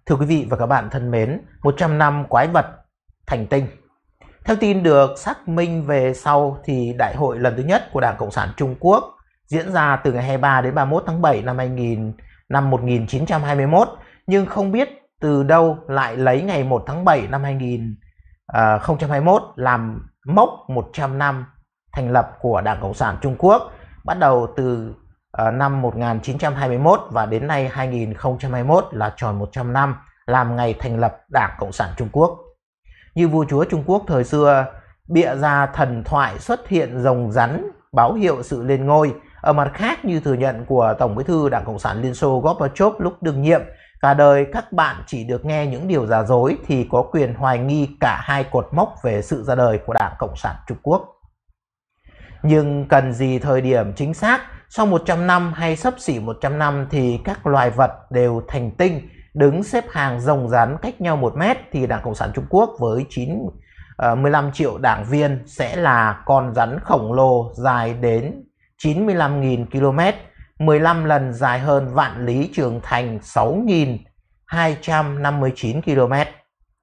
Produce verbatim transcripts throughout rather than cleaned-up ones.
Thưa quý vị và các bạn thân mến, một trăm năm quái vật thành tinh. Theo tin được xác minh về sau thì đại hội lần thứ nhất của Đảng Cộng sản Trung Quốc diễn ra từ ngày hai mươi ba đến ba mươi mốt tháng bảy năm hai nghìn, năm một nghìn chín trăm hai mươi mốt, nhưng không biết từ đâu lại lấy ngày một tháng bảy năm hai nghìn không trăm hai mươi mốt làm mốc một trăm năm thành lập của Đảng Cộng sản Trung Quốc, bắt đầu từ uh, năm một nghìn chín trăm hai mươi mốt và đến nay hai nghìn không trăm hai mươi mốt là tròn một trăm năm làm ngày thành lập Đảng Cộng sản Trung Quốc. Như vua chúa Trung Quốc thời xưa bịa ra thần thoại xuất hiện rồng rắn báo hiệu sự lên ngôi, ở mặt khác như thừa nhận của Tổng Bí thư Đảng Cộng sản Liên Xô Gorbachev lúc đương nhiệm, cả đời các bạn chỉ được nghe những điều giả dối thì có quyền hoài nghi cả hai cột mốc về sự ra đời của Đảng Cộng sản Trung Quốc. Nhưng cần gì thời điểm chính xác, sau một trăm năm hay xấp xỉ một trăm năm thì các loài vật đều thành tinh, đứng xếp hàng rồng rắn cách nhau một mét thì Đảng Cộng sản Trung Quốc với chín mươi lăm triệu đảng viên sẽ là con rắn khổng lồ dài đến chín mươi lăm nghìn ki lô mét, mười lăm lần dài hơn Vạn Lý Trường Thành sáu nghìn hai trăm năm mươi chín ki lô mét.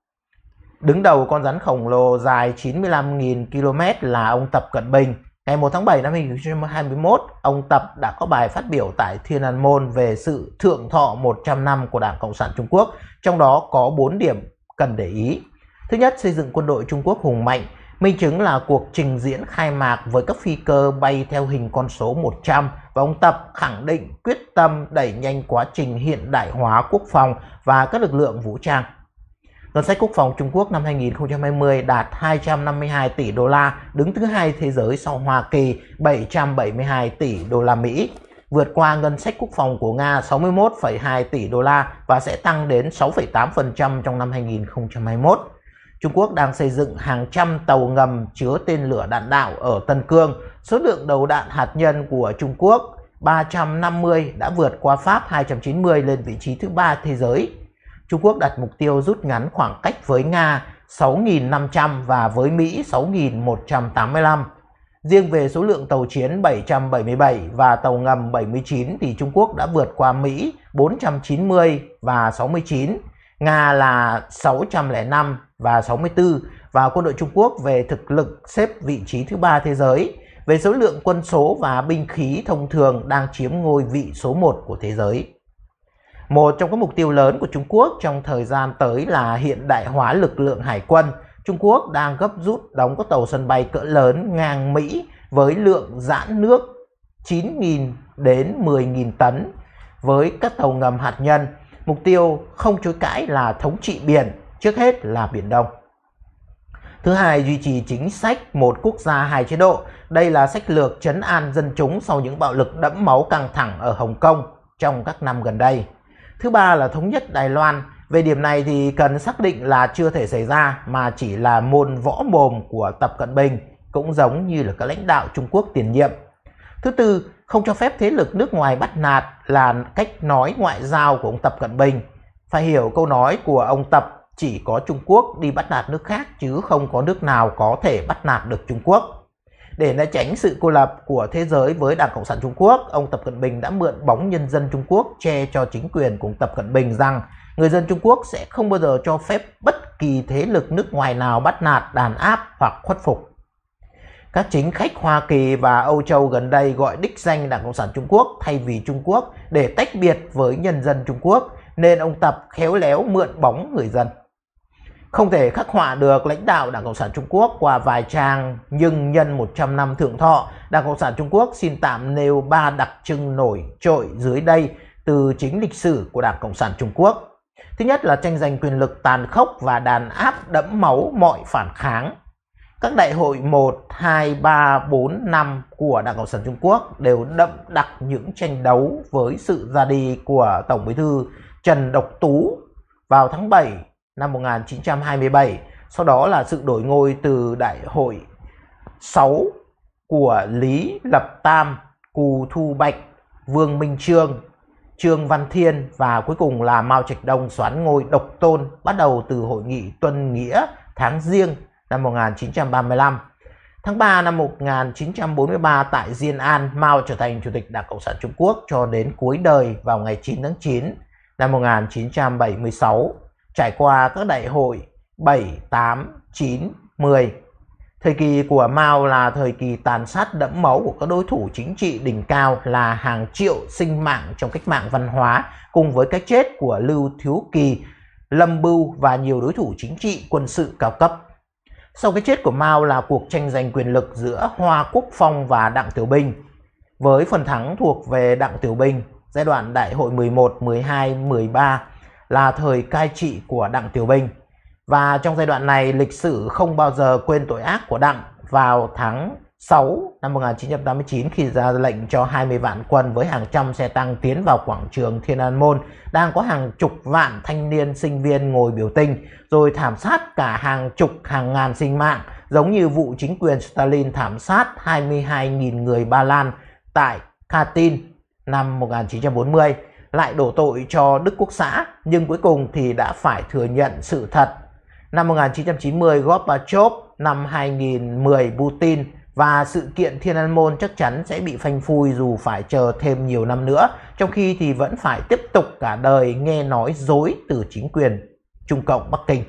Đứng đầu con rắn khổng lồ dài chín mươi lăm nghìn ki lô mét là ông Tập Cận Bình. Ngày một tháng bảy năm hai nghìn không trăm hai mươi mốt, ông Tập đã có bài phát biểu tại Thiên An Môn về sự thượng thọ một trăm năm của Đảng Cộng sản Trung Quốc, trong đó có bốn điểm cần để ý. Thứ nhất, xây dựng quân đội Trung Quốc hùng mạnh. Minh chứng là cuộc trình diễn khai mạc với các phi cơ bay theo hình con số một trăm, và ông Tập khẳng định quyết tâm đẩy nhanh quá trình hiện đại hóa quốc phòng và các lực lượng vũ trang. Ngân sách quốc phòng Trung Quốc năm hai nghìn không trăm hai mươi đạt hai trăm năm mươi hai tỷ đô la, đứng thứ hai thế giới sau Hoa Kỳ bảy trăm bảy mươi hai tỷ đô la Mỹ, vượt qua ngân sách quốc phòng của Nga sáu mươi mốt phẩy hai tỷ đô la và sẽ tăng đến sáu phẩy tám phần trăm trong năm hai nghìn không trăm hai mươi mốt. Trung Quốc đang xây dựng hàng trăm tàu ngầm chứa tên lửa đạn đạo ở Tân Cương. Số lượng đầu đạn hạt nhân của Trung Quốc ba trăm năm mươi đã vượt qua Pháp hai trăm chín mươi lên vị trí thứ ba thế giới. Trung Quốc đặt mục tiêu rút ngắn khoảng cách với Nga sáu nghìn năm trăm và với Mỹ sáu nghìn một trăm tám mươi lăm. Riêng về số lượng tàu chiến bảy trăm bảy mươi bảy và tàu ngầm bảy mươi chín thì Trung Quốc đã vượt qua Mỹ bốn trăm chín mươi và sáu mươi chín, Nga là sáu trăm lẻ năm và sáu mươi tư, và quân đội Trung Quốc về thực lực xếp vị trí thứ ba thế giới. Về số lượng quân số và binh khí thông thường đang chiếm ngôi vị số một của thế giới. Một trong các mục tiêu lớn của Trung Quốc trong thời gian tới là hiện đại hóa lực lượng hải quân. Trung Quốc đang gấp rút đóng các tàu sân bay cỡ lớn ngang Mỹ với lượng giãn nước chín nghìn đến mười nghìn tấn với các tàu ngầm hạt nhân. Mục tiêu không chối cãi là thống trị biển, trước hết là Biển Đông. Thứ hai, duy trì chính sách một quốc gia hai chế độ. Đây là sách lược trấn an dân chúng sau những bạo lực đẫm máu căng thẳng ở Hồng Kông trong các năm gần đây. Thứ ba là thống nhất Đài Loan. Về điểm này thì cần xác định là chưa thể xảy ra mà chỉ là môn võ mồm của Tập Cận Bình, cũng giống như là các lãnh đạo Trung Quốc tiền nhiệm. Thứ tư, không cho phép thế lực nước ngoài bắt nạt là cách nói ngoại giao của ông Tập Cận Bình. Phải hiểu câu nói của ông Tập, chỉ có Trung Quốc đi bắt nạt nước khác chứ không có nước nào có thể bắt nạt được Trung Quốc. Để né tránh sự cô lập của thế giới với Đảng Cộng sản Trung Quốc, ông Tập Cận Bình đã mượn bóng nhân dân Trung Quốc che cho chính quyền của ông Tập Cận Bình rằng người dân Trung Quốc sẽ không bao giờ cho phép bất kỳ thế lực nước ngoài nào bắt nạt, đàn áp hoặc khuất phục. Các chính khách Hoa Kỳ và Âu Châu gần đây gọi đích danh Đảng Cộng sản Trung Quốc thay vì Trung Quốc để tách biệt với nhân dân Trung Quốc, nên ông Tập khéo léo mượn bóng người dân. Không thể khắc họa được lãnh đạo Đảng Cộng sản Trung Quốc qua vài trang, nhưng nhân một trăm năm thượng thọ, Đảng Cộng sản Trung Quốc xin tạm nêu ba đặc trưng nổi trội dưới đây từ chính lịch sử của Đảng Cộng sản Trung Quốc. Thứ nhất là tranh giành quyền lực tàn khốc và đàn áp đẫm máu mọi phản kháng. Các đại hội một, hai, ba, bốn, năm của Đảng Cộng sản Trung Quốc đều đậm đặc những tranh đấu với sự ra đi của Tổng Bí thư Trần Độc Tú vào tháng bảy năm một nghìn chín trăm hai mươi bảy, sau đó là sự đổi ngôi từ đại hội sáu của Lý Lập Tam, Cù Thu Bạch, Vương Minh Trương, Trương Văn Thiên và cuối cùng là Mao Trạch Đông soán ngôi độc tôn bắt đầu từ hội nghị Tuân Nghĩa tháng Giêng năm một nghìn chín trăm ba mươi lăm. Tháng ba năm một nghìn chín trăm bốn mươi ba tại Diên An, Mao trở thành Chủ tịch Đảng Cộng sản Trung Quốc cho đến cuối đời vào ngày chín tháng chín năm một nghìn chín trăm bảy mươi sáu, trải qua các đại hội bảy, tám, chín, mười. Thời kỳ của Mao là thời kỳ tàn sát đẫm máu của các đối thủ chính trị đỉnh cao, là hàng triệu sinh mạng trong cách mạng văn hóa, cùng với cái chết của Lưu Thiếu Kỳ, Lâm Bưu và nhiều đối thủ chính trị quân sự cao cấp. Sau cái chết của Mao là cuộc tranh giành quyền lực giữa Hoa Quốc Phong và Đặng Tiểu Bình, với phần thắng thuộc về Đặng Tiểu Bình. Giai đoạn đại hội mười một, mười hai, mười ba là thời cai trị của Đặng Tiểu Bình. Và trong giai đoạn này, lịch sử không bao giờ quên tội ác của Đặng. Vào tháng sáu năm một nghìn chín trăm tám mươi chín, khi ra lệnh cho hai mươi vạn quân với hàng trăm xe tăng tiến vào quảng trường Thiên An Môn, đang có hàng chục vạn thanh niên sinh viên ngồi biểu tình, rồi thảm sát cả hàng chục hàng ngàn sinh mạng, giống như vụ chính quyền Stalin thảm sát hai mươi hai nghìn người Ba Lan tại Katyn năm một nghìn chín trăm bốn mươi, lại đổ tội cho Đức Quốc xã, nhưng cuối cùng thì đã phải thừa nhận sự thật. Năm một nghìn chín trăm chín mươi, Gorbachev, năm hai nghìn mười, Putin, và sự kiện Thiên An Môn chắc chắn sẽ bị phanh phui dù phải chờ thêm nhiều năm nữa, trong khi thì vẫn phải tiếp tục cả đời nghe nói dối từ chính quyền Trung Cộng Bắc Kinh.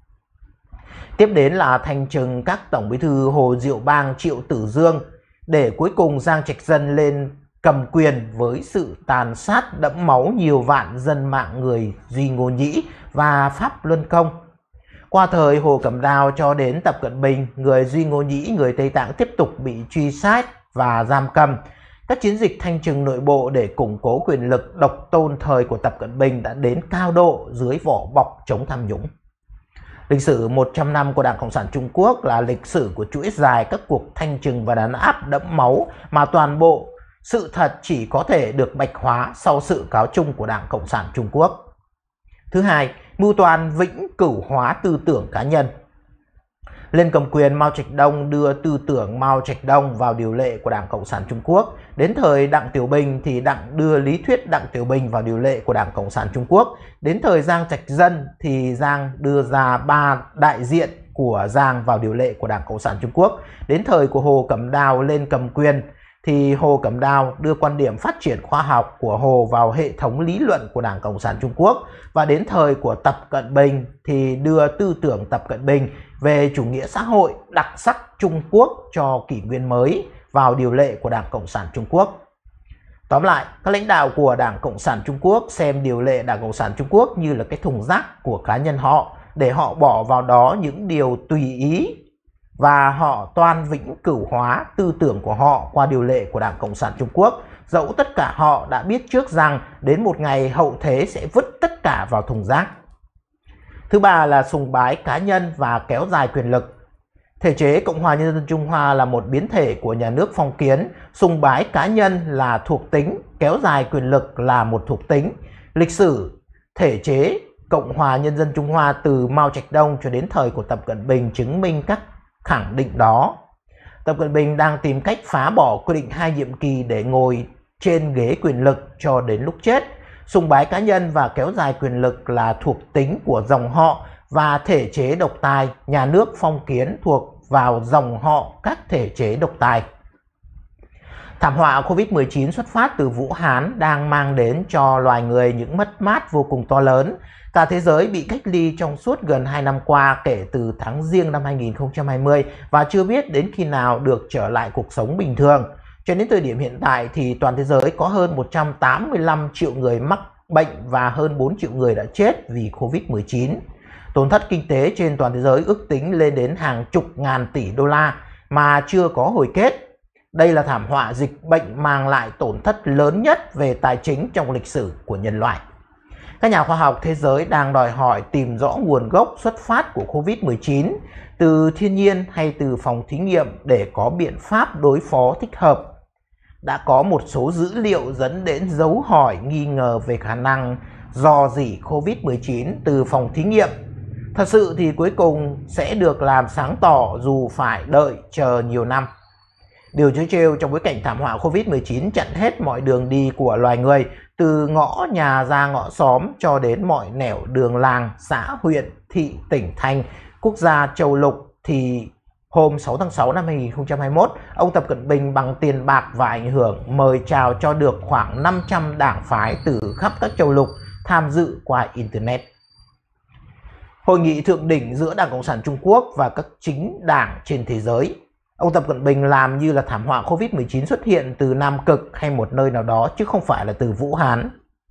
Tiếp đến là thanh trừng các tổng bí thư Hồ Diệu Bang, Triệu Tử Dương, để cuối cùng Giang Trạch Dân lên cầm quyền với sự tàn sát đẫm máu nhiều vạn dân mạng người Duy Ngô Nhĩ và Pháp Luân Công. Qua thời Hồ Cẩm Đào cho đến Tập Cận Bình, người Duy Ngô Nhĩ, người Tây Tạng tiếp tục bị truy sát và giam cầm. Các chiến dịch thanh trừng nội bộ để củng cố quyền lực độc tôn thời của Tập Cận Bình đã đến cao độ dưới vỏ bọc chống tham nhũng. Lịch sử một trăm năm của Đảng Cộng sản Trung Quốc là lịch sử của chuỗi dài các cuộc thanh trừng và đàn áp đẫm máu, mà toàn bộ sự thật chỉ có thể được bạch hóa sau sự cáo chung của Đảng Cộng sản Trung Quốc. Thứ hai, mưu toan vĩnh cửu hóa tư tưởng cá nhân. Lên cầm quyền, Mao Trạch Đông đưa tư tưởng Mao Trạch Đông vào điều lệ của Đảng Cộng sản Trung Quốc. Đến thời Đặng Tiểu Bình thì Đặng đưa lý thuyết Đặng Tiểu Bình vào điều lệ của Đảng Cộng sản Trung Quốc. Đến thời Giang Trạch Dân thì Giang đưa ra ba đại diện của Giang vào điều lệ của Đảng Cộng sản Trung Quốc. Đến thời của Hồ Cẩm Đào lên cầm quyền thì Hồ Cẩm Đào đưa quan điểm phát triển khoa học của Hồ vào hệ thống lý luận của Đảng Cộng sản Trung Quốc. Và đến thời của Tập Cận Bình thì đưa tư tưởng Tập Cận Bình về chủ nghĩa xã hội đặc sắc Trung Quốc cho kỷ nguyên mới vào điều lệ của Đảng Cộng sản Trung Quốc. Tóm lại, các lãnh đạo của Đảng Cộng sản Trung Quốc xem điều lệ Đảng Cộng sản Trung Quốc như là cái thùng rác của cá nhân họ, để họ bỏ vào đó những điều tùy ý, và họ toan vĩnh cửu hóa tư tưởng của họ qua điều lệ của Đảng Cộng sản Trung Quốc, dẫu tất cả họ đã biết trước rằng đến một ngày hậu thế sẽ vứt tất cả vào thùng rác. Thứ ba là sùng bái cá nhân và kéo dài quyền lực. Thể chế Cộng hòa Nhân dân Trung Hoa là một biến thể của nhà nước phong kiến, sùng bái cá nhân là thuộc tính, kéo dài quyền lực là một thuộc tính. Lịch sử thể chế Cộng hòa Nhân dân Trung Hoa từ Mao Trạch Đông cho đến thời của Tập Cận Bình chứng minh các khẳng định đó. Tập Cận Bình đang tìm cách phá bỏ quy định hai nhiệm kỳ để ngồi trên ghế quyền lực cho đến lúc chết. Sùng bái cá nhân và kéo dài quyền lực là thuộc tính của dòng họ, và thể chế độc tài, nhà nước phong kiến thuộc vào dòng họ các thể chế độc tài. Thảm họa Covid mười chín xuất phát từ Vũ Hán đang mang đến cho loài người những mất mát vô cùng to lớn. Cả thế giới bị cách ly trong suốt gần hai năm qua kể từ tháng Giêng năm hai nghìn không trăm hai mươi và chưa biết đến khi nào được trở lại cuộc sống bình thường. Cho đến thời điểm hiện tại thì toàn thế giới có hơn một trăm tám mươi lăm triệu người mắc bệnh và hơn bốn triệu người đã chết vì Covid mười chín. Tổn thất kinh tế trên toàn thế giới ước tính lên đến hàng chục ngàn tỷ đô la mà chưa có hồi kết. Đây là thảm họa dịch bệnh mang lại tổn thất lớn nhất về tài chính trong lịch sử của nhân loại. Các nhà khoa học thế giới đang đòi hỏi tìm rõ nguồn gốc xuất phát của Covid mười chín từ thiên nhiên hay từ phòng thí nghiệm để có biện pháp đối phó thích hợp. Đã có một số dữ liệu dẫn đến dấu hỏi nghi ngờ về khả năng rò rỉ Covid mười chín từ phòng thí nghiệm. Thật sự thì cuối cùng sẽ được làm sáng tỏ dù phải đợi chờ nhiều năm. Điều trớ trêu trong bối cảnh thảm họa Covid mười chín chặn hết mọi đường đi của loài người, từ ngõ nhà ra ngõ xóm cho đến mọi nẻo đường làng, xã, huyện, thị, tỉnh, thành, quốc gia, châu lục, thì hôm sáu tháng sáu năm hai nghìn không trăm hai mươi mốt, ông Tập Cận Bình bằng tiền bạc và ảnh hưởng mời chào cho được khoảng năm trăm đảng phái từ khắp các châu lục tham dự qua Internet. Hội nghị thượng đỉnh giữa Đảng Cộng sản Trung Quốc và các chính đảng trên thế giới. Ông Tập Cận Bình làm như là thảm họa Covid mười chín xuất hiện từ Nam Cực hay một nơi nào đó chứ không phải là từ Vũ Hán.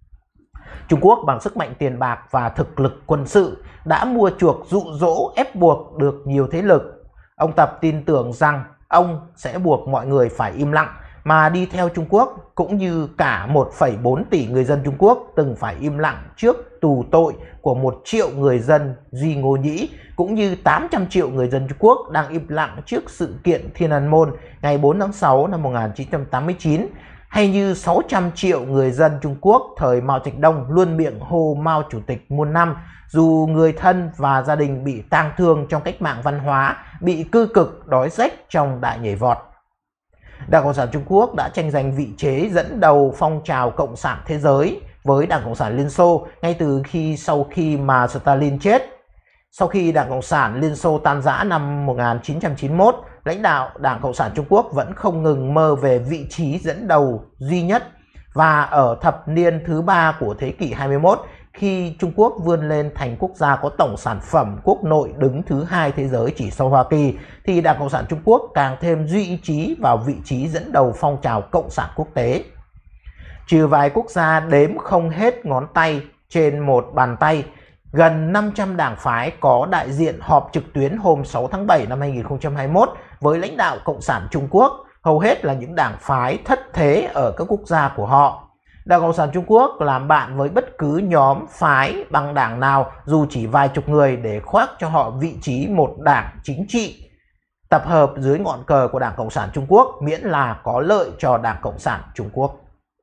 Trung Quốc bằng sức mạnh tiền bạc và thực lực quân sự đã mua chuộc, dụ dỗ, ép buộc được nhiều thế lực. Ông Tập tin tưởng rằng ông sẽ buộc mọi người phải im lặng mà đi theo Trung Quốc, cũng như cả một phẩy bốn tỷ người dân Trung Quốc từng phải im lặng trước tù tội của một triệu người dân Duy Ngô Nhĩ, cũng như tám trăm triệu người dân Trung Quốc đang im lặng trước sự kiện Thiên An Môn ngày bốn tháng sáu năm một nghìn chín trăm tám mươi chín, hay như sáu trăm triệu người dân Trung Quốc thời Mao Trạch Đông luôn miệng hô Mao Chủ tịch muôn năm, dù người thân và gia đình bị tang thương trong cách mạng văn hóa, bị cư cực đói rách trong đại nhảy vọt. Đảng Cộng sản Trung Quốc đã tranh giành vị trí dẫn đầu phong trào cộng sản thế giới với Đảng Cộng sản Liên Xô ngay từ khi sau khi mà Stalin chết. Sau khi Đảng Cộng sản Liên Xô tan rã năm một nghìn chín trăm chín mươi mốt, lãnh đạo Đảng Cộng sản Trung Quốc vẫn không ngừng mơ về vị trí dẫn đầu duy nhất, và ở thập niên thứ ba của thế kỷ hai mươi mốt, khi Trung Quốc vươn lên thành quốc gia có tổng sản phẩm quốc nội đứng thứ hai thế giới chỉ sau Hoa Kỳ, thì Đảng Cộng sản Trung Quốc càng thêm duy trì vào vị trí dẫn đầu phong trào cộng sản quốc tế. Trừ vài quốc gia đếm không hết ngón tay trên một bàn tay, gần năm trăm đảng phái có đại diện họp trực tuyến hôm sáu tháng bảy năm hai nghìn không trăm hai mươi mốt với lãnh đạo Cộng sản Trung Quốc, hầu hết là những đảng phái thất thế ở các quốc gia của họ. Đảng Cộng sản Trung Quốc làm bạn với bất cứ nhóm phái băng đảng nào dù chỉ vài chục người để khoác cho họ vị trí một đảng chính trị tập hợp dưới ngọn cờ của Đảng Cộng sản Trung Quốc, miễn là có lợi cho Đảng Cộng sản Trung Quốc.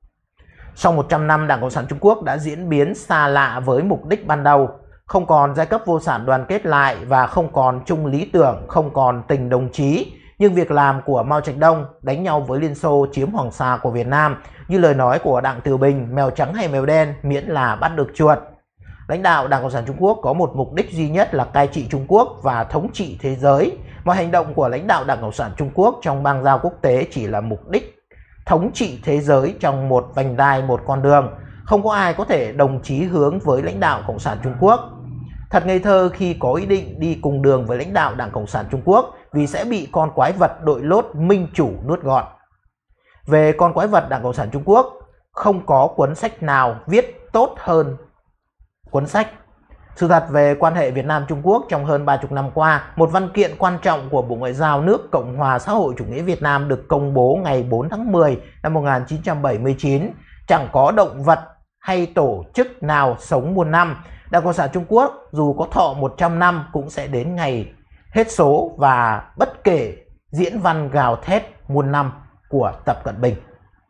Sau một trăm năm, Đảng Cộng sản Trung Quốc đã diễn biến xa lạ với mục đích ban đầu, không còn giai cấp vô sản đoàn kết lại và không còn chung lý tưởng, không còn tình đồng chí. Nhưng việc làm của Mao Trạch Đông đánh nhau với Liên Xô chiếm Hoàng Sa của Việt Nam, như lời nói của Đặng Tiểu Bình, mèo trắng hay mèo đen miễn là bắt được chuột. Lãnh đạo Đảng Cộng sản Trung Quốc có một mục đích duy nhất là cai trị Trung Quốc và thống trị thế giới. Mọi hành động của lãnh đạo Đảng Cộng sản Trung Quốc trong bang giao quốc tế chỉ là mục đích thống trị thế giới trong một vành đai, một con đường. Không có ai có thể đồng chí hướng với lãnh đạo Cộng sản Trung Quốc. Thật ngây thơ khi có ý định đi cùng đường với lãnh đạo Đảng Cộng sản Trung Quốc, vì sẽ bị con quái vật đội lốt minh chủ nuốt gọn. Về con quái vật Đảng Cộng sản Trung Quốc, không có cuốn sách nào viết tốt hơn cuốn sách Sự thật về quan hệ Việt Nam Trung Quốc trong hơn ba mươi năm qua, một văn kiện quan trọng của Bộ Ngoại giao nước Cộng hòa xã hội chủ nghĩa Việt Nam được công bố ngày bốn tháng mười năm một nghìn chín trăm bảy mươi chín. Chẳng có động vật hay tổ chức nào sống muôn năm. Đảng Cộng sản Trung Quốc dù có thọ một trăm năm cũng sẽ đến ngày hết số, và bất kể diễn văn gào thét muôn năm của Tập Cận Bình.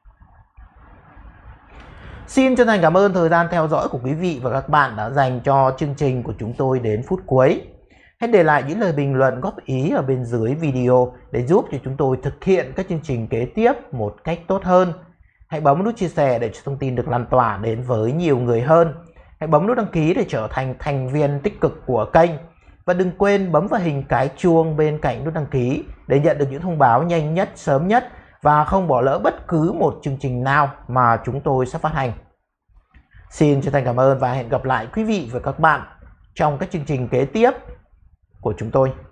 Xin chân thành cảm ơn thời gian theo dõi của quý vị và các bạn đã dành cho chương trình của chúng tôi đến phút cuối. Hãy để lại những lời bình luận góp ý ở bên dưới video để giúp cho chúng tôi thực hiện các chương trình kế tiếp một cách tốt hơn. Hãy bấm nút chia sẻ để cho thông tin được lan tỏa đến với nhiều người hơn. Hãy bấm nút đăng ký để trở thành thành viên tích cực của kênh. Và đừng quên bấm vào hình cái chuông bên cạnh nút đăng ký để nhận được những thông báo nhanh nhất, sớm nhất và không bỏ lỡ bất cứ một chương trình nào mà chúng tôi sắp phát hành. Xin chân thành cảm ơn và hẹn gặp lại quý vị và các bạn trong các chương trình kế tiếp của chúng tôi.